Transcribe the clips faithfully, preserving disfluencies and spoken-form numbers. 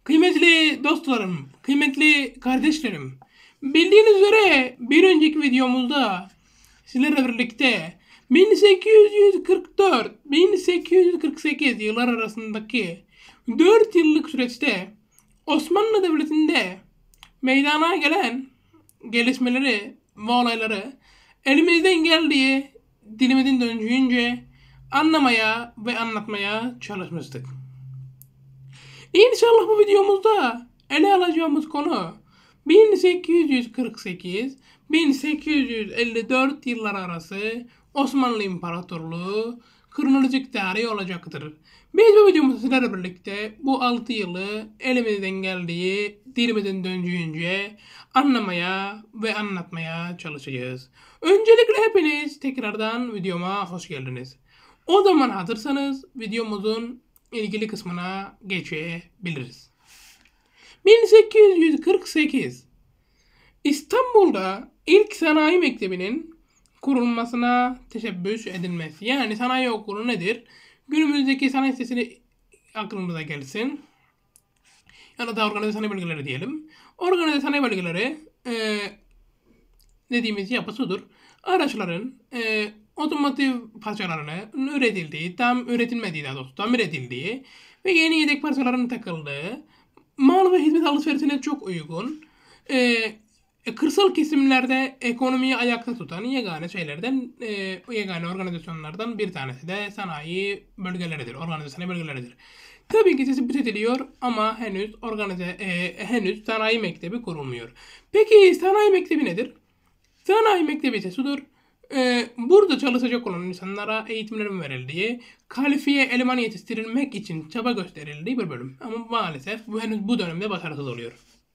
Kıymetli dostlarım, kıymetli kardeşlerim, bildiğiniz üzere bir önceki videomuzda sizlerle birlikte bin sekiz yüz kırk dört bin sekiz yüz kırk sekiz yıllar arasındaki dört yıllık süreçte Osmanlı Devleti'nde meydana gelen gelişmeleri ve olayları elimizden geldiği dilimizin döndüğünce anlamaya ve anlatmaya çalışmıştık. İnşallah bu videomuzda ele alacağımız konu bin sekiz yüz kırk sekiz bin sekiz yüz elli dört yıllar arası Osmanlı İmparatorluğu kronolojik tarihi olacaktır. Biz bu videomuzda sizlerle birlikte bu altı yılı elimizden geldiği, dilimizin döndüğünce anlamaya ve anlatmaya çalışacağız. Öncelikle hepiniz tekrardan videoma hoş geldiniz. O zaman hazırsanız videomuzun ilgili kısmına geçebiliriz. bin sekiz yüz kırk sekiz İstanbul'da ilk sanayi mektebinin kurulmasına teşebbüs edilmesi. Yani sanayi okulu nedir? Günümüzdeki sanayi sitesini aklımıza gelsin. Ya da organize sanayi bölgeleri diyelim. Organize sanayi bölgeleri e, dediğimiz yapısıdır. Araçların e, otomotiv parçalarının üretildiği, tam üretilmediği daha doğrusu tam üretildiği ve yeni yedek parçaların takıldığı, mal ve hizmet alışverişine çok uygun, e, kırsal kesimlerde ekonomiyi ayakta tutan yegane şeylerden, e, yegane organizasyonlardan bir tanesi de sanayi bölgeleridir, organize sanayi bölgeleridir. Tabii ki tespit ediliyor ama henüz organize, e, henüz sanayi mektebi kurulmuyor. Peki sanayi mektebi nedir? Sanayi mektebi ise şudur. Ee, burada çalışacak olan insanlara eğitimlerin verildiği, kalifiye eleman yetiştirilmek için çaba gösterildiği bir bölüm. Ama maalesef bu henüz bu dönemde başarısız oluyor.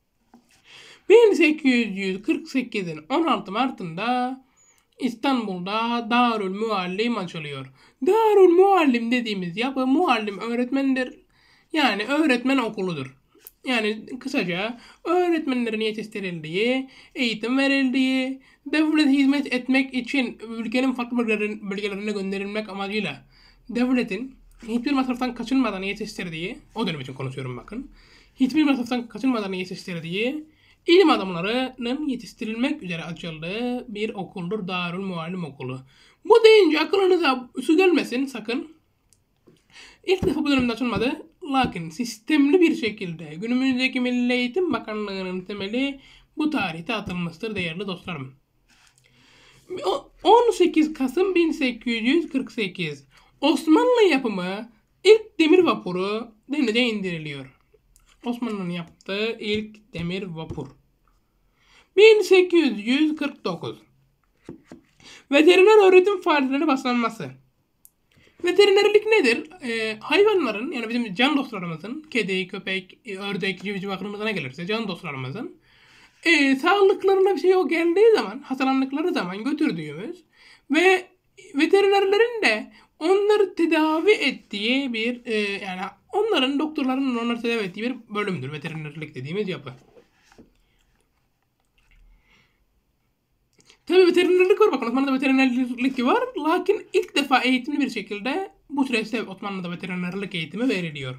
bin sekiz yüz kırk sekizin on altı Mart'ında İstanbul'da Darül Muallim açılıyor. Darül Muallim dediğimiz yapı muallim öğretmendir. Yani öğretmen okuludur. Yani kısaca öğretmenlerin yetiştirildiği, eğitim verildiği, devlet hizmet etmek için ülkenin farklı bölgelerine gönderilmek amacıyla devletin hiçbir masraftan kaçınmadan yetiştirdiği, o dönem için konuşuyorum bakın, hiçbir masraftan kaçınmadan yetiştirdiği ilim adamlarının yetiştirilmek üzere açıldığı bir okuldur Darül Muallim Okulu. Bu deyince aklınıza su gelmesin sakın. İlk defa bu dönemde açılmadı. Lakin sistemli bir şekilde günümüzdeki Milli Eğitim Bakanlığı'nın temeli bu tarihte atılmıştır değerli dostlarım. on sekiz Kasım bin sekiz yüz kırk sekiz Osmanlı yapımı ilk demir vapuru denize indiriliyor. Osmanlı'nın yaptığı ilk demir vapur. bin sekiz yüz kırk dokuz Veteriner öğretim faaliyetlerine başlanması. Veterinerlik nedir? Ee, hayvanların yani bizim can dostlarımızın, kedi, köpek, ördek, civciv aklımıza ne gelirse can dostlarımızın e, sağlıklarına bir şey yok geldiği zaman, hastalandıkları zaman götürdüğümüz ve veterinerlerin de onları tedavi ettiği bir e, yani onların doktorların onları tedavi ettiği bir bölümdür veterinerlik dediğimiz yapı. Tabii veterinerlik var bakın Osmanlı'da veterinerlik var. Lakin ilk defa eğitimli bir şekilde bu süreçte Osmanlı'da veterinerlik eğitimi veriliyor.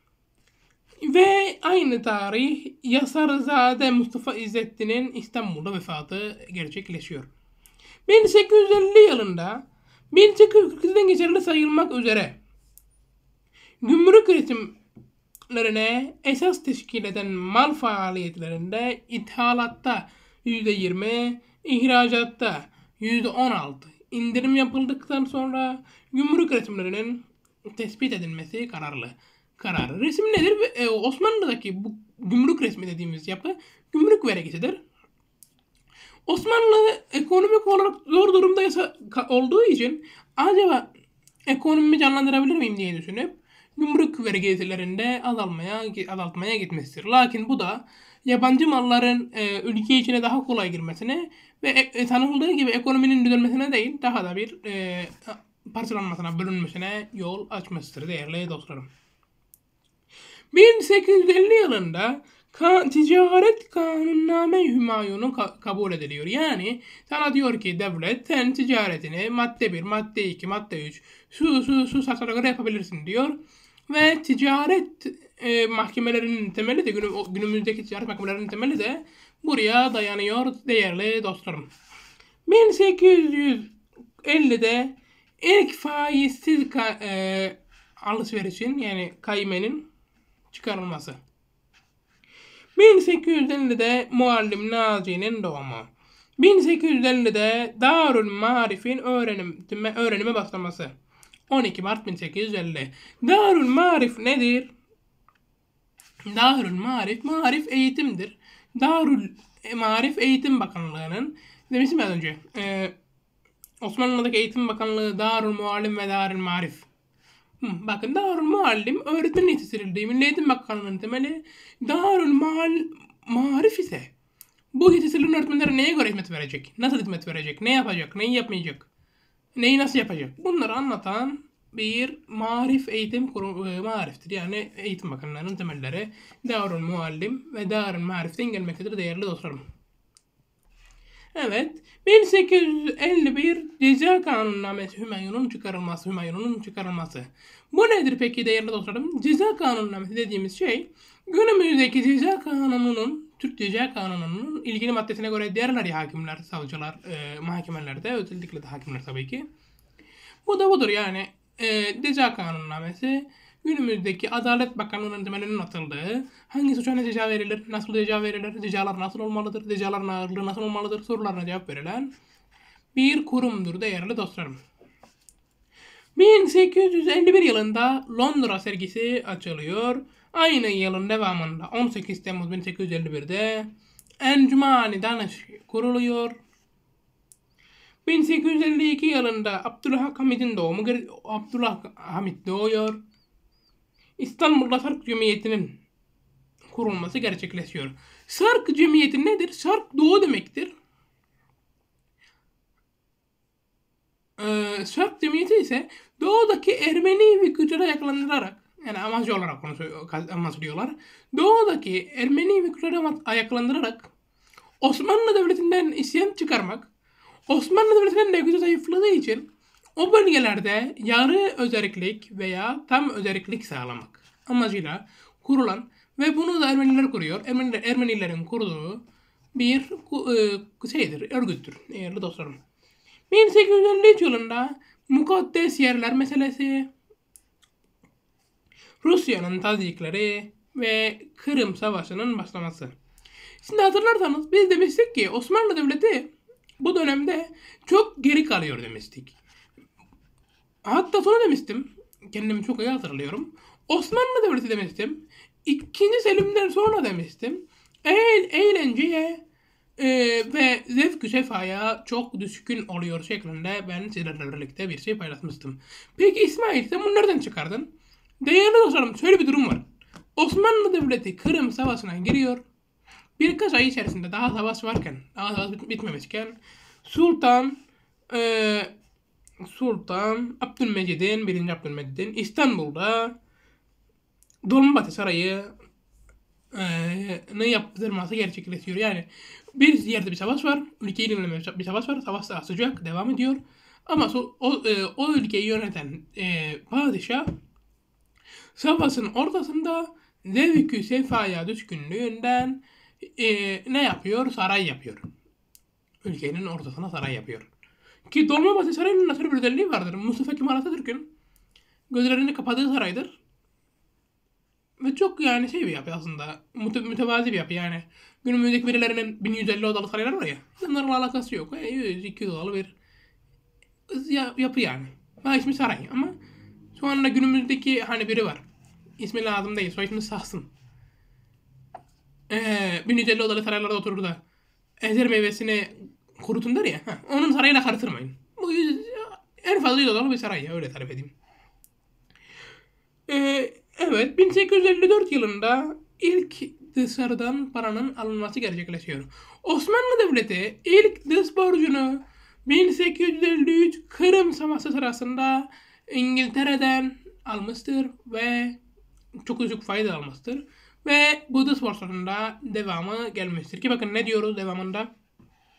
Ve aynı tarih Yasarzade Mustafa İzzettin'in İstanbul'da vefatı gerçekleşiyor. bin sekiz yüz elli yılında bin sekiz yüz kırk sekizden geçerli sayılmak üzere gümrük üretimlerine esas teşkil eden mal faaliyetlerinde ithalatta yüzde yirmi, ihracatta yüzde on altı indirim yapıldıktan sonra gümrük resimlerinin tespit edilmesi kararlı. Kararı. Resim nedir? Ee, Osmanlı'daki bu gümrük resmi dediğimiz yapı gümrük vergisidir. Osmanlı ekonomik olarak zor durumda olduğu için acaba ekonomimi canlandırabilir miyim diye düşünüp gümrük vergilerinde azalmaya azaltmaya gitmesidir. Lakin bu da yabancı malların e, ülke içine daha kolay girmesine ve e, tanındığı gibi ekonominin düzelmesine değil daha da bir e, parçalanmasına, bölünmesine yol açmıştır değerli dostlarım. bin sekiz yüz elli yılında ka ticaret kanunname Hümayun'un ka kabul ediliyor. Yani sana diyor ki devlet sen ticaretini madde bir, madde iki, madde üç su su su satarak yapabilirsin diyor. Ve ticaret e, mahkemelerinin temeli de günü, günümüzdeki ticaret mahkemelerinin temeli de buraya dayanıyor değerli dostlarım. bin sekiz yüz ellide ilk faizsiz ka, e, alışverişin yani kaymenin çıkarılması. bin sekiz yüz ellide Muallim Naci'nin doğumu. bin sekiz yüz ellide Darül Marif'in öğrenim, öğrenime başlaması. on iki Mart bin sekiz yüz elli. Darül Marif nedir? Darül Marif, Marif eğitimdir. Darül Marif Eğitim Bakanlığı'nın, demiştim az önce, e, Osmanlı'daki Eğitim Bakanlığı Darül Muallim ve Darül Marif. Hı, bakın Darül Muallim öğretmen yetiştirildiği Milli Eğitim Bakanlığı'nın temeli. Darül Mal Marif ise bu yetiştirilen öğretmenlere neye göre hizmet verecek? Nasıl hizmet verecek? Ne yapacak? Neyi yapmayacak? Neyi nasıl yapacak? Bunları anlatan bir marif eğitim kurumu, mariftir. Yani Eğitim Bakanlığı'nın temelleri Darül Muallim ve Darül Marif'ten gelmektedir değerli dostlarım. Evet, bin sekiz yüz elli bir Ceza Kanunnamesi Hümayun'un çıkarılması, Hümayun'un çıkarılması. Bu nedir peki değerli dostlarım? Ceza Kanunnamesi dediğimiz şey, günümüzdeki Ceza Kanunu'nun, Türk Ceza Kanunu'nun ilgili maddesine göre derler ya hakimler, savcılar, e, mahkemelerde, özellikle de hakimler tabii ki. Bu da budur yani. E, Ceza Kanunnamesi günümüzdeki Adalet Bakanlığı'nın temelinin atıldığı, hangi suça ne ceza verilir, nasıl ceza verilir, cezalar nasıl olmalıdır, cezaların ağırlığı nasıl olmalıdır sorularına cevap verilen bir kurumdur değerli dostlarım. bin sekiz yüz elli bir yılında Londra sergisi açılıyor. Aynı yılın devamında on sekiz Temmuz bin sekiz yüz elli birde Encümani Danış kuruluyor. bin sekiz yüz elli iki yılında Abdülhamit'in doğumu, Abdülhamit doğuyor. İstanbul'da Sark Cemiyeti'nin kurulması gerçekleşiyor. Sark Cemiyeti nedir? Sark Doğu demektir. Ee, Sark Cemiyeti ise Doğu'daki Ermeni ve Kürtleri ayaklandırarak, yani amacı olarak onu amaçlıyorlar. Doğu'daki Ermeni ve Kürtleri ayaklandırarak Osmanlı Devleti'nden isyan çıkarmak, Osmanlı Devleti'nin de gücü zayıfladığı için o bölgelerde yarı özerklik veya tam özerklik sağlamak amacıyla kurulan ve bunu da Ermeniler kuruyor. Ermeniler, Ermenilerin kurduğu bir e, şeydir, örgüttür değerli dostlarım. bin sekiz yüz elli üç yılında mukaddes yerler meselesi, Rusya'nın tazikleri ve Kırım Savaşı'nın başlaması. Şimdi hatırlarsanız biz demiştik ki Osmanlı Devleti bu dönemde çok geri kalıyor demiştik. Hatta sonra demiştim, kendimi çok iyi hatırlıyorum. Osmanlı Devleti demiştim. İkinci Selim'den sonra demiştim. Eğ eğlenceye e, ve zevk-ü sefaya çok düşkün oluyor şeklinde ben sizlerle birlikte bir şey paylaşmıştım. Peki İsmail sen bunu nereden çıkardın? Değerli dostlarım şöyle bir durum var. Osmanlı Devleti Kırım Savaşı'na giriyor. Birkaç ay içerisinde daha savaş varken, daha savaş bit bitmemişken Sultan e, Sultan Abdülmecid'in, birinci Abdülmecid'in İstanbul'da Dolmabahçe Sarayı e, ne yaptırması gerçekleşiyor. Yani bir yerde bir savaş var, ülkeyi yöneten bir savaş var, savaş daha sıcak devam ediyor. Ama so, o, e, o ülkeyi yöneten e, padişah savaşın ortasında zevk-ü sefaya düşkünlüğünden e, ne yapıyor? Saray yapıyor. Ülkenin ortasına saray yapıyor. Ki Dolmabahçe Sarayı'nın nasıl bir özelliği vardır. Mustafa Kemal Atatürk'ün gözlerini kapadığı saraydır. Ve çok yani şey bir yapı aslında. Müte mütevazi bir yapı yani. Günümüzdeki birilerinin bin yüz elli odalı saraylar var ya. Bunlarla alakası yok. yüz iki yüz odalı bir yapı yani. Ha ismi saray ama şu anda günümüzdeki hani biri var. İsmi lazım değil. Soy ismi Sahsın. Ee, bin yüz elli odalı saraylarda oturur da ezer meyvesini kurutun der ya. Heh, onun sarayıyla karıştırmayın. Bu yüz, en fazla yüz odalı bir saray ya. Öyle tarif edeyim. Ee, evet. bin sekiz yüz elli dört yılında ilk dışarıdan paranın alınması gerçekleşiyor. Osmanlı Devleti ilk dış borcunu bin sekiz yüz elli üç Kırım Savaşı sırasında İngiltere'den almıştır ve çok düşük fayda almıştır. Ve bu dış borçlarında devamı gelmiştir. Ki bakın ne diyoruz devamında?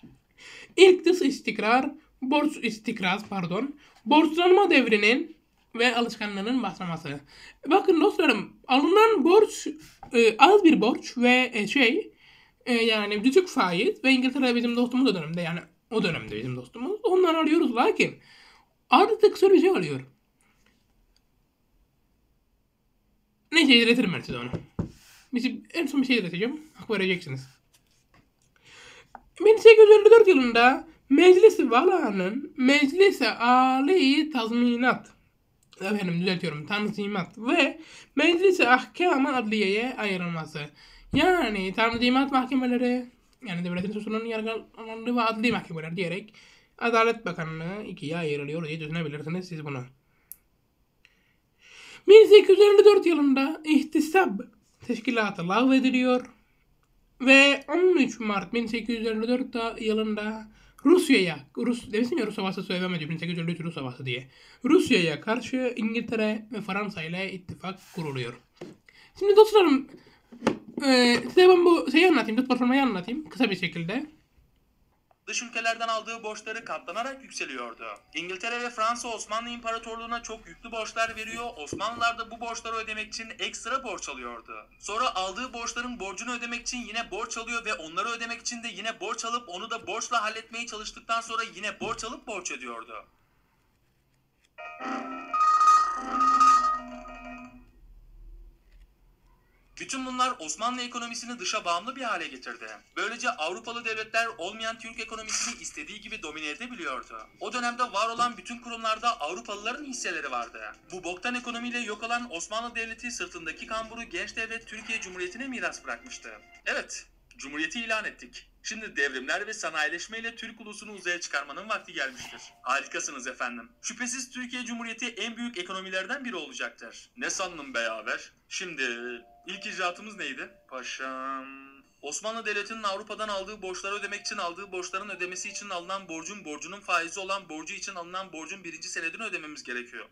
İlk dış istikrar, borç istikrar pardon, borçlanma devrinin ve alışkanlığının başlaması. Bakın dostlarım, alınan borç e, az bir borç ve e, şey e, yani düşük faiz ve İngiltere bizim dostumuz o dönemde, yani o dönemde bizim dostumuz. Ondan alıyoruz, lakin artık şöyle bir şey oluyor. Neyse, iletirim ben size onu. Bizim en son bir şey ileteceğim. Hak vereceksiniz. bin sekiz yüz elli dört yılında Meclis-i Vala'nın Meclis-i Âli Tazminat, efendim düzeltiyorum, Tanzimat ve Meclis-i Ahkâm-ı Adliye'ye ayrılması. Yani Tanzimat mahkemeleri, yani devletin suçlarının yargılandığı ve adli mahkemeler diyerek Adalet Bakanlığı ikiye ayrılıyor diye düşünebilirsiniz siz bunu. bin sekiz yüz elli dört yılında İhtisab Teşkilatı lağvediliyor ve on üç Mart bin sekiz yüz elli dört yılında Rusya'ya, Rus, demiştim ya Rus Savaşı söylemedi bin sekiz yüz elli üç Rus Savaşı diye. Rusya'ya karşı İngiltere ve Fransa ile ittifak kuruluyor. Şimdi dostlarım, e, size ben bu şeyi anlatayım, dış platformayı anlatayım kısa bir şekilde. Dış ülkelerden aldığı borçları katlanarak yükseliyordu. İngiltere ve Fransa Osmanlı İmparatorluğu'na çok yüklü borçlar veriyor, Osmanlılar da bu borçları ödemek için ekstra borç alıyordu. Sonra aldığı borçların borcunu ödemek için yine borç alıyor ve onları ödemek için de yine borç alıp onu da borçla halletmeye çalıştıktan sonra yine borç alıp borç ödüyordu. Bütün bunlar Osmanlı ekonomisini dışa bağımlı bir hale getirdi. Böylece Avrupalı devletler olmayan Türk ekonomisini istediği gibi domine edebiliyordu. O dönemde var olan bütün kurumlarda Avrupalıların hisseleri vardı. Bu boktan ekonomiyle yok olan Osmanlı Devleti sırtındaki kamburu genç devlet Türkiye Cumhuriyeti'ne miras bırakmıştı. Evet, Cumhuriyeti ilan ettik. Şimdi devrimler ve sanayileşmeyle Türk ulusunu uzaya çıkarmanın vakti gelmiştir. Harikasınız efendim. Şüphesiz Türkiye Cumhuriyeti en büyük ekonomilerden biri olacaktır. Ne sandın be yaver? Şimdi ilk icraatımız neydi? Paşam... Osmanlı Devleti'nin Avrupa'dan aldığı borçları ödemek için aldığı borçların ödemesi için alınan borcun borcunun faizi olan borcu için alınan borcun birinci senedini ödememiz gerekiyor.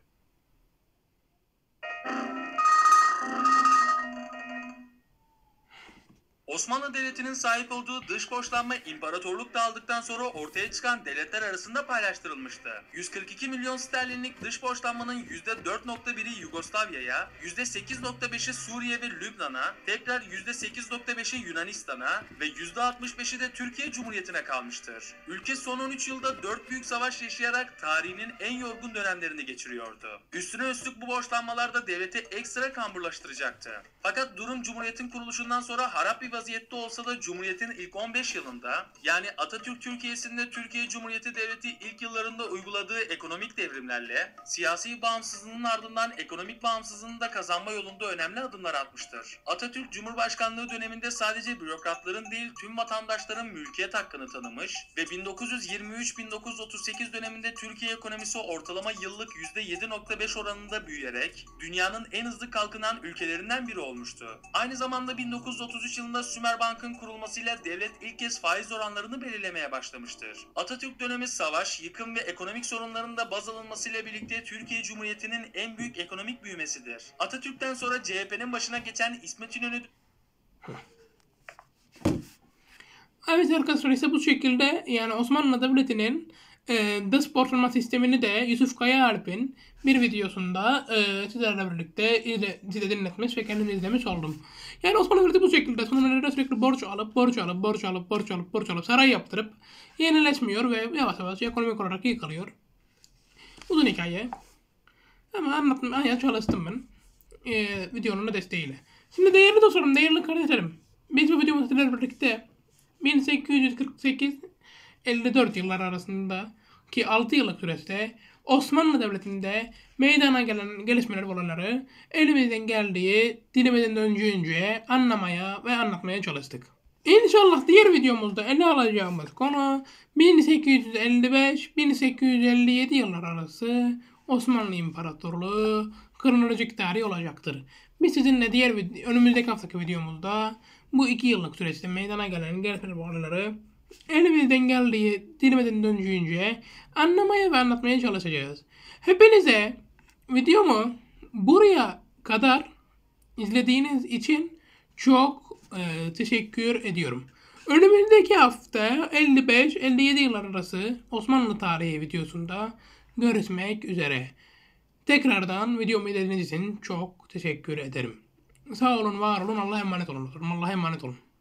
Osmanlı Devleti'nin sahip olduğu dış borçlanma imparatorluk dağıldıktan sonra ortaya çıkan devletler arasında paylaştırılmıştı. yüz kırk iki milyon sterlinlik dış borçlanmanın yüzde dört nokta biri Yugoslavya'ya, yüzde sekiz nokta beşi Suriye ve Lübnan'a, tekrar yüzde sekiz nokta beşi Yunanistan'a ve yüzde altmış beşi de Türkiye Cumhuriyeti'ne kalmıştır. Ülke son on üç yılda dört büyük savaş yaşayarak tarihinin en yorgun dönemlerini geçiriyordu. Üstüne üstlük bu borçlanmalar da devleti ekstra kamburlaştıracaktı. Fakat durum Cumhuriyet'in kuruluşundan sonra harap bir vaziyette olsa da Cumhuriyet'in ilk on beş yılında, yani Atatürk Türkiye'sinde Türkiye Cumhuriyeti Devleti ilk yıllarında uyguladığı ekonomik devrimlerle siyasi bağımsızlığının ardından ekonomik bağımsızlığını da kazanma yolunda önemli adımlar atmıştır. Atatürk Cumhurbaşkanlığı döneminde sadece bürokratların değil tüm vatandaşların mülkiyet hakkını tanımış ve bin dokuz yüz yirmi üç bin dokuz yüz otuz sekiz döneminde Türkiye ekonomisi ortalama yıllık yüzde yedi nokta beş oranında büyüyerek dünyanın en hızlı kalkınan ülkelerinden biri olmuştu. Aynı zamanda bin dokuz yüz otuz üç yılında Sümerbank'ın kurulmasıyla devlet ilk kez faiz oranlarını belirlemeye başlamıştır. Atatürk dönemi savaş, yıkım ve ekonomik sorunların da baz alınmasıyla birlikte Türkiye Cumhuriyeti'nin en büyük ekonomik büyümesidir. Atatürk'ten sonra C H P'nin başına geçen İsmet İnönü... Evet arkadaşlar, ise bu şekilde yani Osmanlı Devleti'nin e, dış borçlanma sistemini de Yusuf Kayaalp'in bir videosunda e, sizlerle birlikte izle, size dinletmiş ve kendim izlemiş oldum. Yani Osmanlı Devleti bu şekilde son dönemlerde sürekli borç alıp, borç alıp, borç alıp, borç alıp, borç alıp, saray yaptırıp yenileşmiyor ve yavaş yavaş ekonomik olarak yıkılıyor. Uzun hikaye. Ama anlatmaya çalıştım ben e, videonun da desteğiyle. Şimdi değerli dostlarım, değerli kardeşlerim, biz bu videomuzda sizlerle birlikte bin sekiz yüz kırk sekiz elli dört yıllar arasında ki altı yıllık süreçte Osmanlı Devleti'nde meydana gelen gelişmeler olayları elimizden geldiği dilimizden döndüğünce anlamaya ve anlatmaya çalıştık. İnşallah diğer videomuzda ele alacağımız konu bin sekiz yüz elli beş bin sekiz yüz elli yedi yıllar arası Osmanlı İmparatorluğu kronolojik tarihi olacaktır. Biz sizinle diğer önümüzdeki haftaki videomuzda bu iki yıllık süreçte meydana gelen gelişmeler olayları elimizden geldiği dilimizden döndüğünce anlamaya ve anlatmaya çalışacağız. Hepinize videomu buraya kadar izlediğiniz için çok e, teşekkür ediyorum. Önümüzdeki hafta elli beş elli yedi yıllar arası Osmanlı tarihi videosunda görüşmek üzere. Tekrardan videomu izlediğiniz için çok teşekkür ederim. Sağ olun, var olun, Allah'a emanet olun. Allah'a emanet olun.